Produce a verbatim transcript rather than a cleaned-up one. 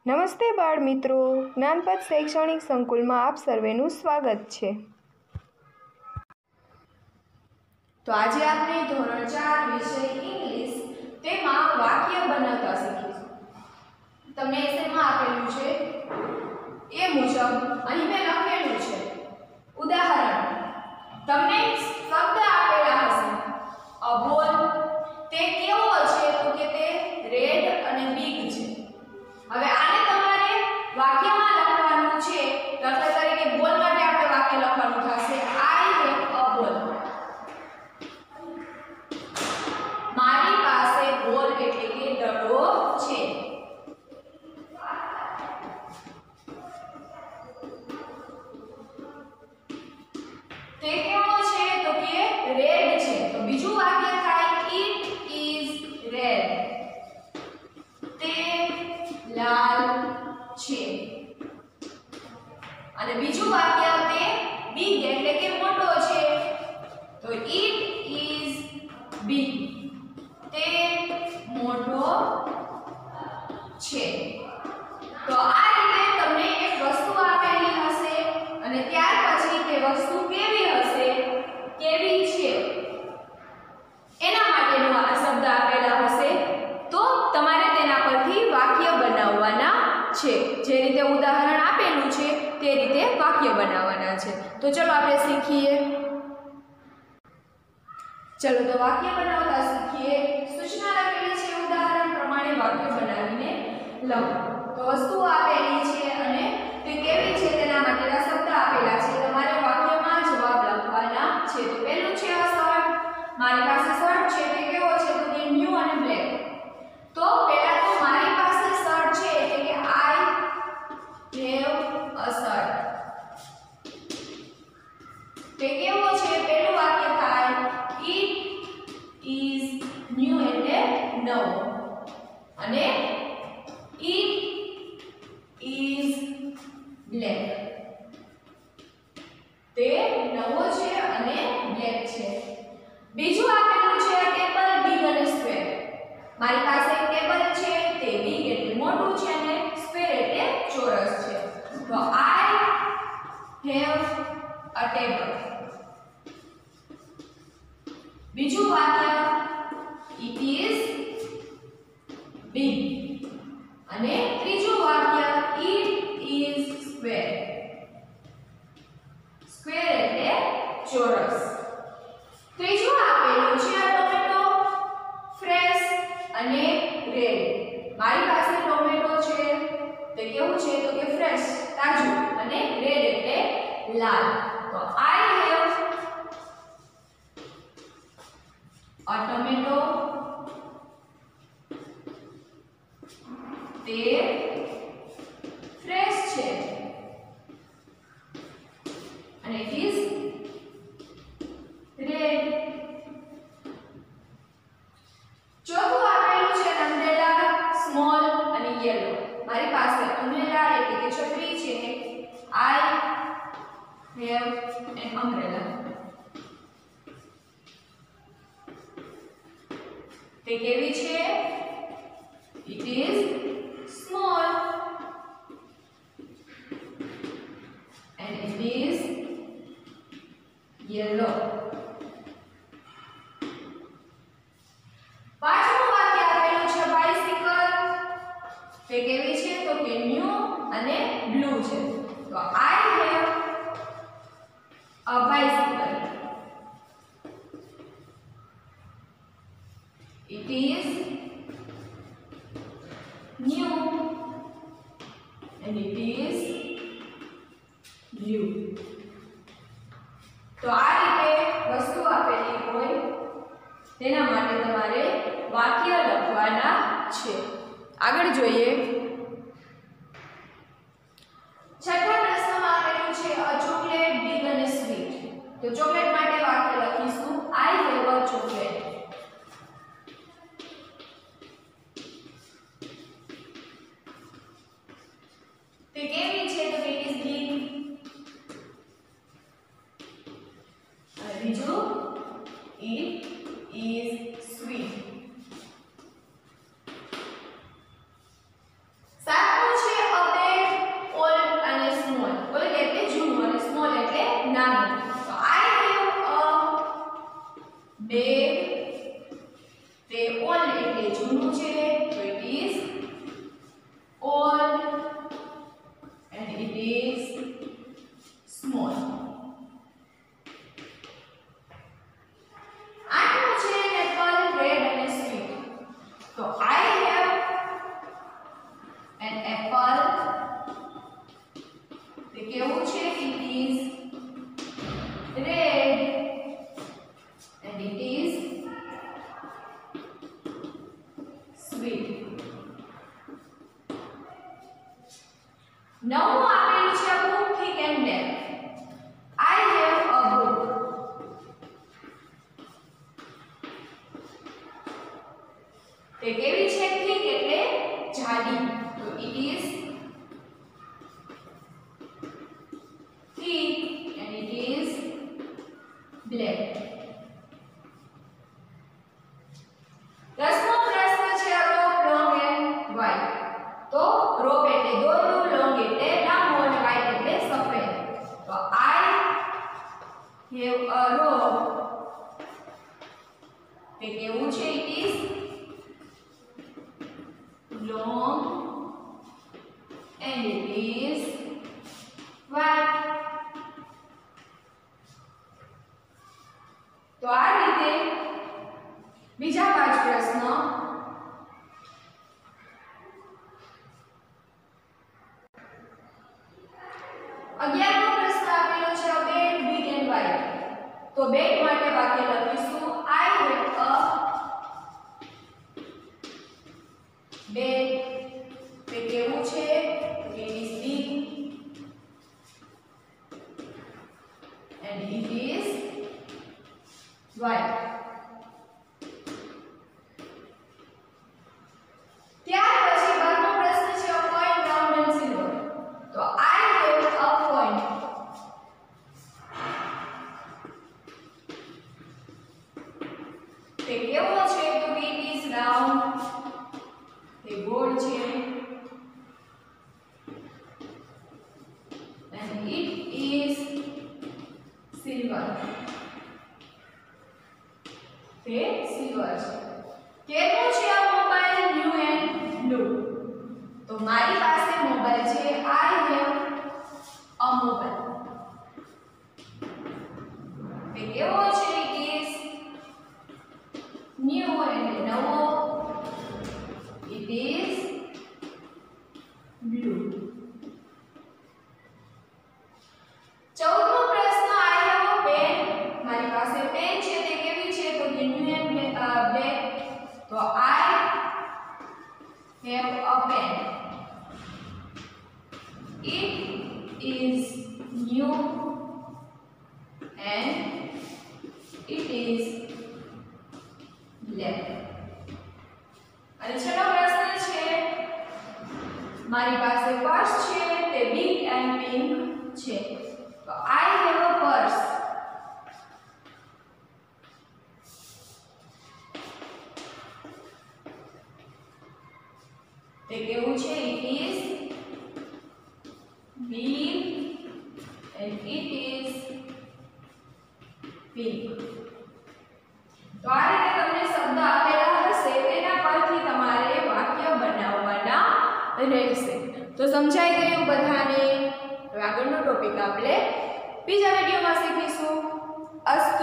નમસ્તે બાળ મિત્રો, જ્ઞાનપથ શૈક્ષણિક સંકુલમાં આપ સર્વેનું સ્વાગત છે। તો આજે આપણે ધોરણ ચાર વિષય ઇંગ્લિશ તેમાં વાક્ય બનાવતા શીખીશું। તમને એસેમાં આપેલું છે એ મુજબ અહીં મેં લખેલું છે ઉદાહરણ। તમને શબ્દ આપેલા હશે અ બોલ, તે કેવો છે તો કે તે રેડ અને બિગ છે। હવે આને તમારે વાક્યમાં લખવાનું છે। દાખલા તરીકે બોલ માટે આપણે વાક્ય લખવાનું થશે આઈ હેવ અ બોલ। મારી પાસે બોલ એટલે કે દડો છે। તે કેવો છે તો કે રેડ છે। તો બીજું વાક્ય થાય ઇટ ઇઝ રેડ, તે લાલ છે। અને બીજું વાક્ય તે બિગ એટલે કે મોટો છે, તો ઇટ ઇઝ બિગ, તે મોટો છે। તો આ રીતે તમને એક વસ્તુ આપેલી હશે અને ત્યાર પછી તે વસ્તુ કેવી હશે, કેવી છે એના માટેનો આ શબ્દ આપેલા હશે, તો તમારે તેના પરથી વાક્ય બનાવવાના છે। જે રીતે ઉદાહરણ આપેલું છે તે રીતે વાક્ય બનાવવાના છે। તો ચલો આપણે શીખીએ। ચલો તો વાક્ય બનાવતા શીખીએ। સૂચના લખેલી છે ઉદાહરણ પ્રમાણે વાક્ય બનાવીને લખો। તો વસ્તુ આપેલી છે અને તે કેવી છે તેના માટેના શબ્દ આપેલા છે। તમારે વાક્યમાં જવાબ લખવાના છે। તો પહેલું છે આ શર્ટ, મારી પાસે શર્ટ છે, તે કેવો છે તો કે ન્યુ અને બ્લેક। તો પહેલા તો મારી પાસે શર્ટ છે એટલે કે આઈ હેવ અ શર્ટ, તે કેવો છે પહેલું વાક્ય થાય ઇટ ઇઝ ન્યુ એટલે નવો, અને ઇટ ઇઝ બ્લેક, તે નવો છે અને બ્લેક છે। બીજું આપેલું છે ટેબલ બિગ અને સ્ક્વેર। મારી પાસે એક ટેબલ છે, તે બિગ એટલે મોટું છે અને સ્ક્વેર એટલે ચોરસ છે। તો આઈ હેવ અ ટેબલ। બીજું વાક્ય ઇટ ઇઝ બિગ, અને ત્રીજું વાક્ય ઇટ ઇઝ સ્ક્વેર, સ્ક્વેર એટલે ચોરસ। ત્રીજું આપેલું છે આ ટોમેટો ફ્રેશ અને રેડ। મારી પાસે ટોમેટો છે, તે કેવું છે તો કે ફ્રેશ તાજું, અને રેડ એટલે લાલ। તો આઈ હેવ અ ટોમેટો, તે ફ્રેશ છે અને ઇટ ઇઝ રેડ। ચોથું આપેલું છે અમ્બ્રેલા સ્મોલ અને યેલો। મારી પાસે અમ્બ્રેલા એટલે કે છત્રી છે, આઈ હેવ એન અમ્બ્રેલા, તે કેવી છે it is small and it is yellow। પાંચમું વાક્ય આપેલું છે બાઇસિકલ, તે કેવી છે તો કે ન્યુ અને બ્લુ છે। તો I have a bicycle, it is new and it is blue। તો આ રીતે વસ્તુ આપેલી હોય તેના માટે તમારે વાક્ય લખવાના છે। આગળ જોઈએ। છઠ્ઠા પ્રશ્નમાં આપેલું છે અ ચોકલેટ બિગ અને સ્વીટ। તો ચોકલેટ માટે વાક્ય લખીશું આઈ હેવ અ ચોકલેટ, તે કેવી છે તો ઇટ ઇઝ બિગ, અને બીજું ઇટ ઇઝ સ્વીટ। નવમું આપેલું છે book thick and black. I have a book. તે કેવી છે thick એટલે જાડી. તો it is thick and it is black. દસમો પ્રશ્ન છે rope long and white. તો rope એટલે દોરડું, long એટલે લાંબો અને white એટલે સફેદ. તો I have a rope. તે કેવું છે? it is long and it is white. તો આ રીતે બીજા પાંચ પ્રશ્નો અગિયારમો પ્રશ્ન આપેલો છે બેટ બિગ એન્ડ વાઇડ. તો બેટ માટે વાક્ય લખીશું I have a bed. તે કેવું છે? it is big and it is white. ત્યાર પછી બારમો પ્રશ્ન છે a coin round and silver. તો I have a coin. તે કેવો છે? તો it is round. તે ગોળ છે and it is silver. તે સિલ્વર છે. કેવું છે આ મોબાઈલ? New and blue. તો મારી પાસે મોબાઈલ છે I have a mobile. તે કેવો છે? it is new and નવો. it is blue. ચૌદમો પ્રશ્ન I have a pen. મારી પાસે પેન છે. તે કેવી છે? તો new and black. તો I have a pen. it is new and it is black. અને છેલ્લો પ્રશ્ન છે મારી પાસે પર્સ છે. તે big and pink છે. તો I have a purse. તે કેવું છે? it is big and it is pink. તો આ રીતે તમને શબ્દ આપેલા હશે તેના પરથી તમારે વાક્ય બનાવવાના રહેશે. તો સમજાઈ ગયું બધાને? હવે આગળનો ટોપિક આપણે બીજા વિડિયોમાં શીખીશું. અસ્તુ.